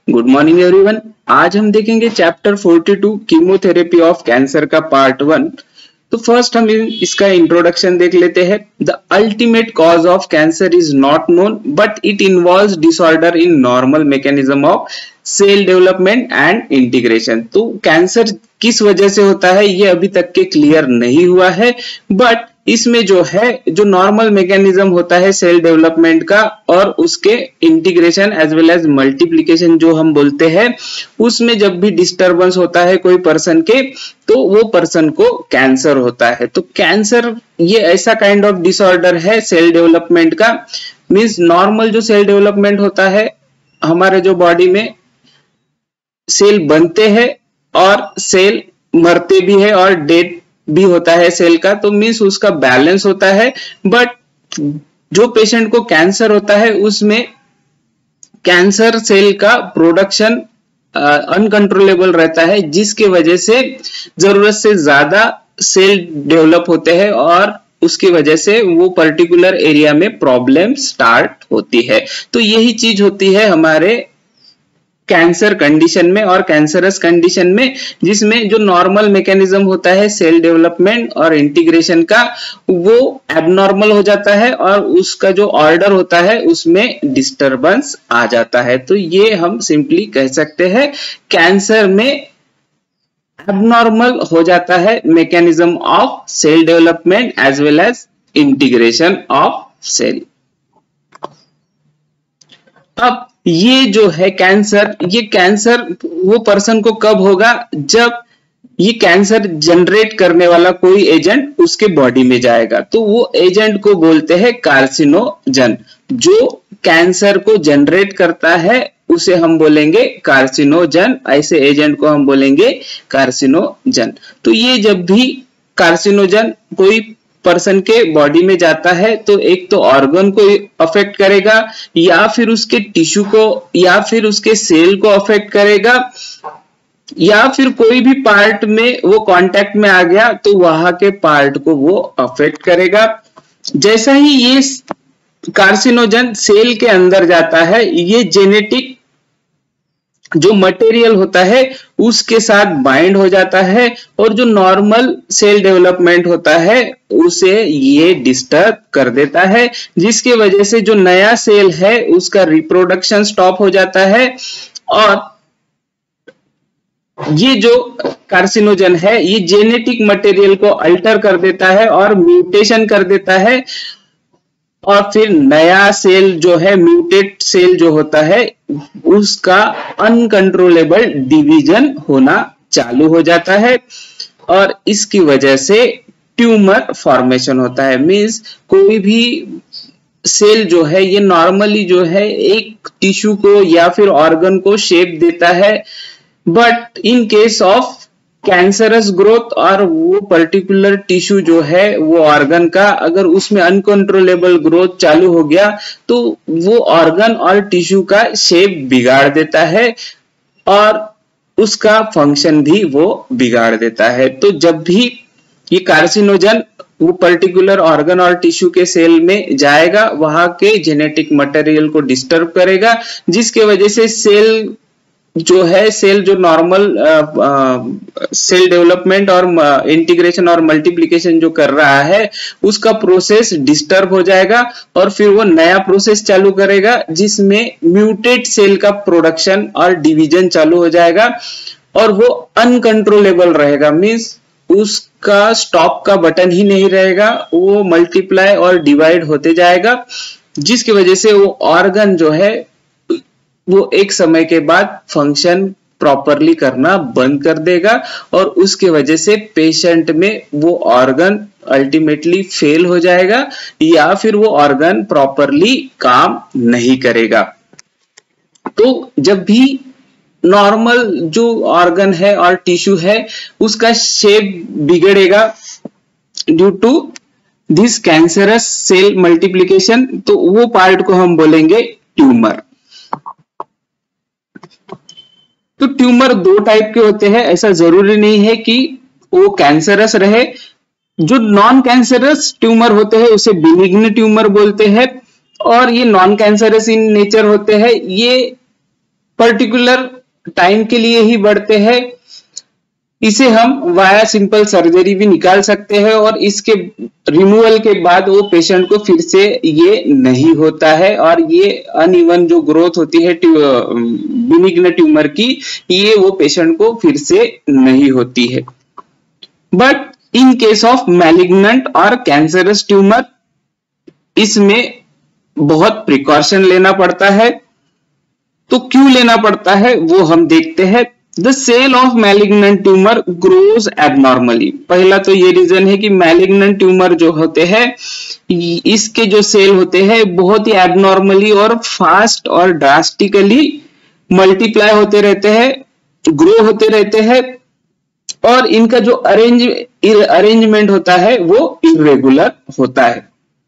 Good morning everyone. आज हम देखेंगे चैप्टर 42 कीमोथेरेपी ऑफ कैंसर का पार्ट 1। तो फर्स्ट हम इसका इंट्रोडक्शन देख लेते हैं। The ultimate cause of cancer is not known but it involves disorder in normal mechanism of cell development and integration. तो कैंसर किस वजह से होता है ये अभी तक के क्लियर नहीं हुआ है, बट इसमें जो है जो नॉर्मल मैकेनिज्म होता है सेल डेवलपमेंट का और उसके integration as well as multiplication जो हम बोलते हैं, उसमें जब भी डिस्टरबेंस होता है कोई पर्सन के तो वो पर्सन को कैंसर होता है। तो कैंसर ये ऐसा काइंड ऑफ डिसऑर्डर है सेल डेवलपमेंट का। मींस नॉर्मल जो सेल डेवलपमेंट होता है हमारे जो बॉडी में सेल बनते हैं और सेल मरते भी है और डेथ भी होता है सेल का, तो मींस उसका बैलेंस होता है। बट जो पेशेंट को कैंसर होता है उसमें कैंसर सेल का प्रोडक्शन अनकंट्रोलेबल रहता है, जिसके वजह से जरूरत से ज्यादा सेल डेवलप होते हैं और उसकी वजह से वो पर्टिकुलर एरिया में प्रॉब्लम स्टार्ट होती है। तो यही चीज होती है हमारे कैंसर कंडीशन में और कैंसरस कंडीशन में, जिसमें जो नॉर्मल मैकेनिज्म होता है सेल डेवलपमेंट और इंटीग्रेशन का वो एबनॉर्मल हो जाता है और उसका जो ऑर्डर होता है उसमें डिस्टरबेंस आ जाता है। तो ये हम सिंपली कह सकते हैं कैंसर में एबनॉर्मल हो जाता है mechanism of cell development as well as integration of cell. अब ये जो है कैंसर, ये कैंसर वो पर्सन को कब होगा जब ये कैंसर जनरेट करने वाला कोई एजेंट उसके बॉडी में जाएगा। तो वो एजेंट को बोलते हैं कार्सिनोजन। जो कैंसर को जनरेट करता है उसे हम बोलेंगे कार्सिनोजन, ऐसे एजेंट को हम बोलेंगे कार्सिनोजन। तो ये जब भी कार्सिनोजन कोई पर्सन के बॉडी में जाता है तो एक तो ऑर्गन को अफेक्ट करेगा या फिर उसके टिश्यू को या फिर उसके सेल को अफेक्ट करेगा, या फिर कोई भी पार्ट में वो कांटेक्ट में आ गया तो वहां के पार्ट को वो अफेक्ट करेगा। जैसा ही ये कार्सिनोजन सेल के अंदर जाता है, ये जेनेटिक जो मटेरियल होता है उसके साथ बाइंड हो जाता है और जो नॉर्मल सेल डेवलपमेंट होता है उसे ये डिस्टर्ब कर देता है, जिसकी वजह से जो नया सेल है उसका रिप्रोडक्शन स्टॉप हो जाता है और ये जो कार्सिनोजन है ये जेनेटिक मटेरियल को अल्टर कर देता है और म्यूटेशन कर देता है और फिर नया सेल जो है म्यूटेड सेल जो होता है उसका अनकंट्रोलेबल डिवीजन होना चालू हो जाता है और इसकी वजह से ट्यूमर फॉर्मेशन होता है। मींस कोई भी सेल जो है ये नॉर्मली जो है एक टिश्यू को या फिर ऑर्गन को शेप देता है, but in case of cancerous growth और वो पर्टिकुलर टिश्यू जो है वो ऑर्गन का अगर उसमें अनकंट्रोलेबल ग्रोथ चालू हो गया तो वो ऑर्गन और टिश्यू का शेप बिगाड़ देता है और उसका फंक्शन भी वो बिगाड़ देता है। तो जब भी ये कार्सिनोजन वो पर्टिकुलर ऑर्गन और टिश्यू के सेल में जाएगा वहां के जेनेटिक मटेरियल को डिस्टर्ब करेगा, जिसके वजह से सेल जो नॉर्मल सेल डेवलपमेंट और इंटीग्रेशन और मल्टीप्लिकेशन जो कर रहा है उसका प्रोसेस डिस्टर्ब हो जाएगा और फिर वो नया प्रोसेस चालू करेगा जिसमें म्यूटेड सेल का प्रोडक्शन और डिवीजन चालू हो जाएगा और वो अनकंट्रोलेबल रहेगा। मींस उसका स्टॉप का बटन ही नहीं रहेगा, वो मल्टीप्लाई और डिवाइड होते जाएगा, जिसकी वजह से वो ऑर्गन जो है वो एक समय के बाद फंक्शन प्रॉपरली करना बंद कर देगा और उसके वजह से पेशेंट में वो ऑर्गन अल्टीमेटली फेल हो जाएगा या फिर वो ऑर्गन प्रॉपरली काम नहीं करेगा। तो जब भी नॉर्मल जो ऑर्गन है और टिश्यू है उसका शेप बिगड़ेगा due to this cancerous cell multiplication, तो वो पार्ट को हम बोलेंगे ट्यूमर। तो ट्यूमर दो टाइप के होते हैं, ऐसा जरूरी नहीं है कि वो कैंसरस रहे। जो नॉन कैंसरस ट्यूमर होते हैं उसे बिनिग्न ट्यूमर बोलते हैं और ये नॉन कैंसरस इन नेचर होते हैं। ये पर्टिकुलर टाइम के लिए ही बढ़ते हैं। इसे हम वाया सिंपल सर्जरी भी निकाल सकते हैं और इसके रिमूवल के बाद वो पेशेंट को फिर से ये नहीं होता है और ये अनइवन जो ग्रोथ होती है बिनिग्न ट्यूमर की, ये वो पेशेंट को फिर से नहीं होती है। But in case of malignant और कैंसरस ट्यूमर, इसमें बहुत प्रिकॉशन लेना पड़ता है। तो क्यों लेना पड़ता है वो हम देखते हैं। The cell of malignant tumor grows abnormally। पहला तो ये रीजन है कि malignant tumor जो होते हैं, इसके जो सेल होते हैं बहुत ही एबनॉर्मली और फास्ट और ड्रास्टिकली मल्टीप्लाई होते रहते हैं, ग्रो होते रहते हैं और इनका जो अरेंजमेंट होता है वो इरेगुलर होता है।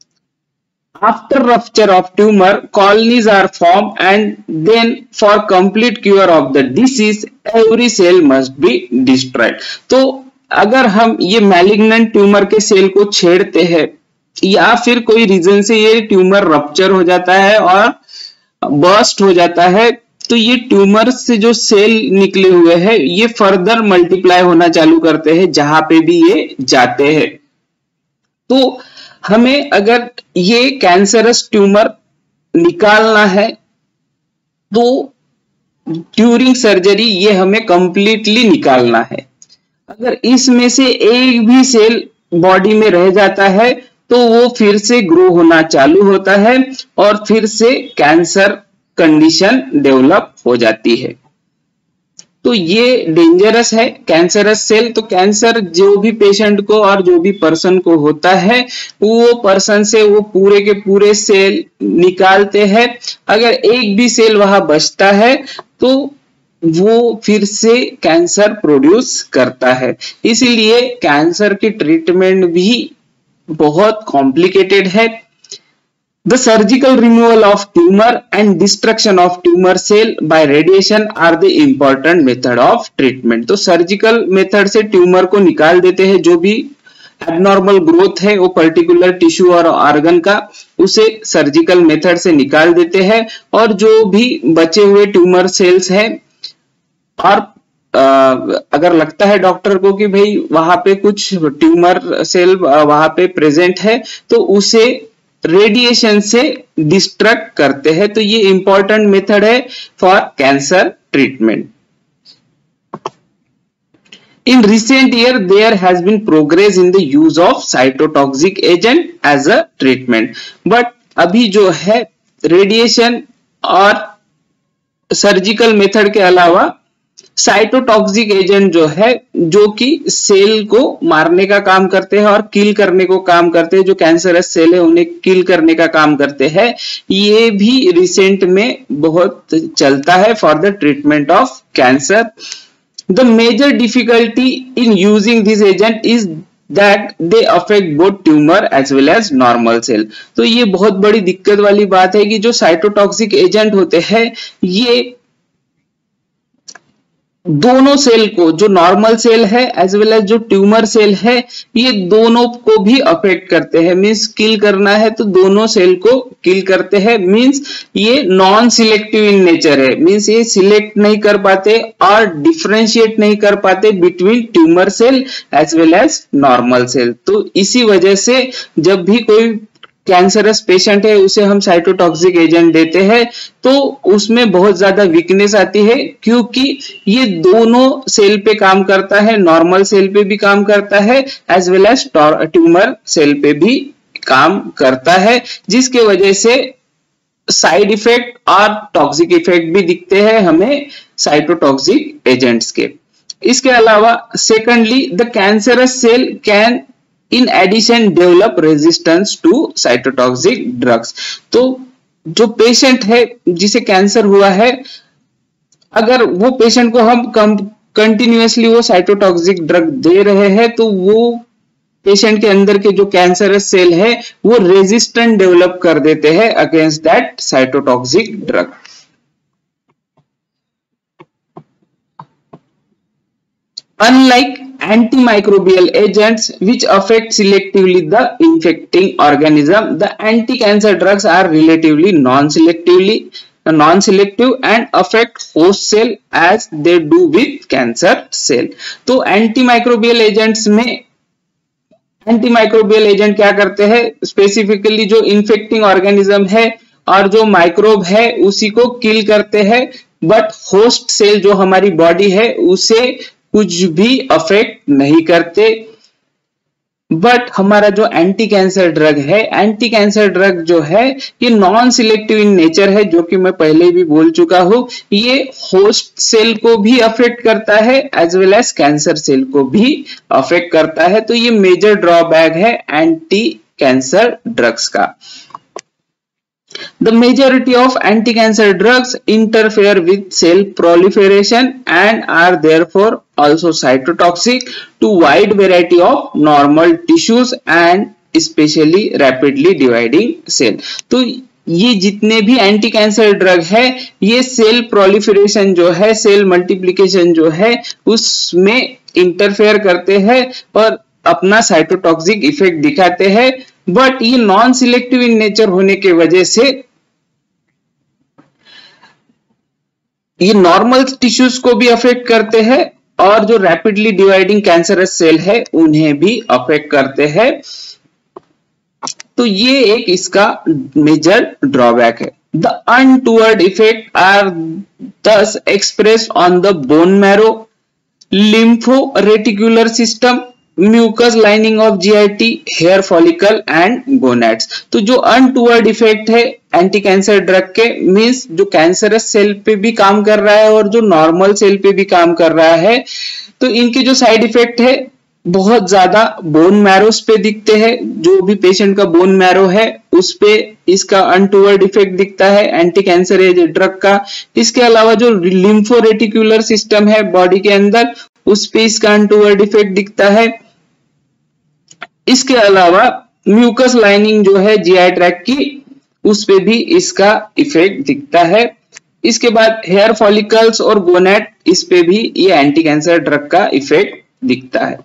After rupture of tumor, colonies are formed and then for complete cure of the disease, every cell must be destroyed। तो अगर हम ये malignant ट्यूमर के सेल को छेड़ते हैं या फिर कोई रीजन से ये ट्यूमर रप्चर हो जाता है और बर्स्ट हो जाता है, तो ये ट्यूमर से जो सेल निकले हुए हैं ये फर्दर मल्टीप्लाई होना चालू करते हैं जहां पे भी ये जाते हैं। तो हमें अगर ये कैंसरस ट्यूमर निकालना है तो ड्यूरिंग सर्जरी ये हमें कंप्लीटली निकालना है। अगर इसमें से एक भी सेल बॉडी में रह जाता है तो वो फिर से ग्रो होना चालू होता है और फिर से कैंसर कंडीशन डेवलप हो जाती है। तो ये डेंजरस है कैंसरस सेल। तो कैंसर जो भी पेशेंट को और जो भी पर्सन को होता है वो पर्सन से वो पूरे के पूरे सेल निकालते हैं। अगर एक भी सेल वहां बचता है तो वो फिर से कैंसर प्रोड्यूस करता है। इसीलिए कैंसर की ट्रीटमेंट भी बहुत कॉम्प्लिकेटेड है। The surgical removal of tumor and destruction of tumor cell by radiation are the important method of treatment। तो सर्जिकल मेथड से ट्यूमर को निकाल देते हैं, जो भी एबनॉर्मल ग्रोथ है वो पर्टिकुलर टिश्यू और ऑर्गन का, उसे सर्जिकल मेथड से निकाल देते हैं और जो भी बचे हुए ट्यूमर सेल्स हैं और अगर लगता है डॉक्टर को कि भाई वहां पे कुछ ट्यूमर सेल वहां पे प्रेजेंट है तो उसे रेडिएशन से डिस्ट्रक्ट करते हैं। तो ये इंपॉर्टेंट मेथड है for cancer treatment. In recent year there has been progress in the use of cytotoxic agent as a treatment. But अभी जो है रेडिएशन और सर्जिकल मेथड के अलावा साइटोटॉक्सिक एजेंट जो है, जो कि सेल को मारने का काम करते हैं और किल करने को काम करते हैं, जो कैंसरस सेल है उन्हें किल करने का काम करते हैं, ये भी रिसेंट में बहुत चलता है for the treatment of cancer. The major difficulty in using this agent is that they affect both tumour as well as normal cell. तो ये बहुत बड़ी दिक्कत वाली बात है कि जो साइटोटॉक्सिक एजेंट होते हैं ये दोनों सेल को, जो नॉर्मल सेल है एज वेल एज जो ट्यूमर सेल है, ये दोनों को भी अफेक्ट करते हैं। मींस किल करना है तो दोनों सेल को किल करते हैं। मींस ये नॉन सिलेक्टिव इन नेचर है। मींस ये सिलेक्ट नहीं कर पाते और डिफरेंशिएट नहीं कर पाते between tumour cell as well as normal cell. तो इसी वजह से जब भी कोई कैंसरस पेशेंट है उसे हम साइटोटॉक्सिक एजेंट देते हैं तो उसमें बहुत ज्यादा वीकनेस आती है, क्योंकि ये दोनों सेल पे काम करता है, नॉर्मल सेल पे भी काम करता है as well as tumour cell पे भी काम करता है, जिसके वजह से साइड इफेक्ट और टॉक्सिक इफेक्ट भी दिखते हैं हमें साइटोटॉक्सिक एजेंट्स के। इसके अलावा secondly the cancerous cell can in addition develop resistance to cytotoxic drugs। तो जो पेशेंट है जिसे कैंसर हुआ है, अगर वो पेशेंट को हम कंटिन्यूअसली वो साइटोटॉक्सिक ड्रग दे रहे हैं तो वो पेशेंट के अंदर के जो कैंसरस सेल है वो रेजिस्टेंट डेवलप कर देते हैं against that cytotoxic drug. Unlike antimicrobial agents which affect selectively the infecting organism, the anti-cancer drugs are relatively non-selectively non-selective and affect host cell as they do with cancer cell. तो antimicrobial agents में antimicrobial agent क्या करते हैं, specifically जो infecting organism है और जो microbe है उसी को किल करते हैं, बट होस्ट सेल जो हमारी बॉडी है उसे कुछ भी अफेक्ट नहीं करते। बट हमारा जो एंटी कैंसर ड्रग है, एंटी कैंसर ड्रग जो है ये नॉन सिलेक्टिव इन नेचर है, जो कि मैं पहले भी बोल चुका हूं। ये होस्ट सेल को भी अफेक्ट करता है as well as cancer cell को भी अफेक्ट करता है। तो ये मेजर ड्रॉबैक है एंटी कैंसर ड्रग्स का। The majority of anti-cancer drugs interfere with cell proliferation and are therefore also cytotoxic to wide variety of normal tissues and especially rapidly dividing cell. तो ये जितने भी एंटी कैंसर ड्रग है ये cell proliferation जो है, cell multiplication जो है उसमें इंटरफेयर करते हैं और अपना साइटोटॉक्सिक इफेक्ट दिखाते हैं। बट ये नॉन सिलेक्टिव इन नेचर होने के वजह से ये नॉर्मल टिश्यूज को भी अफेक्ट करते हैं और जो रैपिडली डिवाइडिंग कैंसरस सेल है उन्हें भी अफेक्ट करते हैं। तो ये एक इसका मेजर ड्रॉबैक है। The untoward effect are thus expressed on the bone marrow, lympho-reticular system, mucus lining of GIT, hair follicle and gonads. तो जो अनटूवर्ड इफेक्ट है एंटी कैंसर ड्रग के, मींस जो कैंसरस सेल पे भी काम कर रहा है और जो नॉर्मल सेल पे भी काम कर रहा है, तो इनके जो साइड इफेक्ट है बहुत ज्यादा बोन मैरोस पे दिखते हैं। जो भी पेशेंट का बोन मैरो है उस पे इसका अनटूवर्ड इफेक्ट दिखता है एंटी कैंसर ड्रग का। इसके अलावा जो लिम्फोरेटिकुलर सिस्टम है बॉडी के अंदर उस पे इसका अनटूवर्ड इफेक्ट दिखता है। इसके अलावा म्यूकस लाइनिंग जो है GI ट्रैक्ट की उस पे भी इसका इफेक्ट दिखता है। इसके बाद हेयर फॉलिकल्स और गोनेड, इस पे भी ये एंटी कैंसर ड्रग का इफेक्ट दिखता है।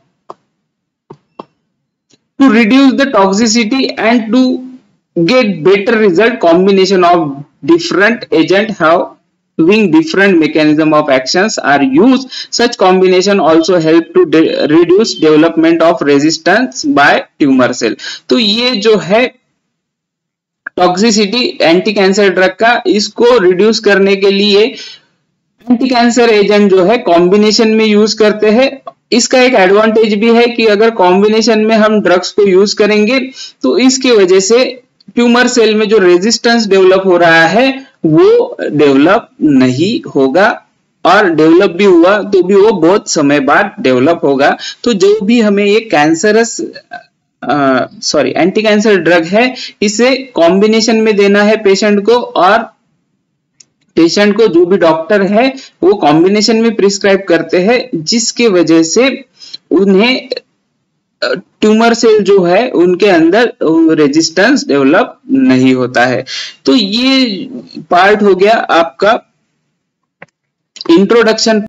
To reduce the toxicity and to get better result, combination of different agent having different mechanism of actions are used. Such combination also help to reduce development of resistance by tumor cell. तो ये जो है toxicity anti cancer drug का, इसको reduce करने के लिए anti cancer agent जो है कॉम्बिनेशन में यूज करते हैं। इसका एक एडवांटेज भी है कि अगर कॉम्बिनेशन में हम ड्रग्स को यूज करेंगे तो इसकी वजह से ट्यूमर सेल में जो रेजिस्टेंस डेवलप हो रहा है वो डेवलप नहीं होगा, और डेवलप भी हुआ तो भी वो बहुत समय बाद डेवलप होगा। तो जो भी हमें ये कैंसरस एंटी कैंसर ड्रग है इसे कॉम्बिनेशन में देना है पेशेंट को, और पेशेंट को जो भी डॉक्टर है वो कॉम्बिनेशन में प्रिस्क्राइब करते हैं, जिसके वजह से उन्हें ट्यूमर सेल जो है उनके अंदर रेजिस्टेंस डेवलप नहीं होता है। तो ये पार्ट हो गया आपका इंट्रोडक्शन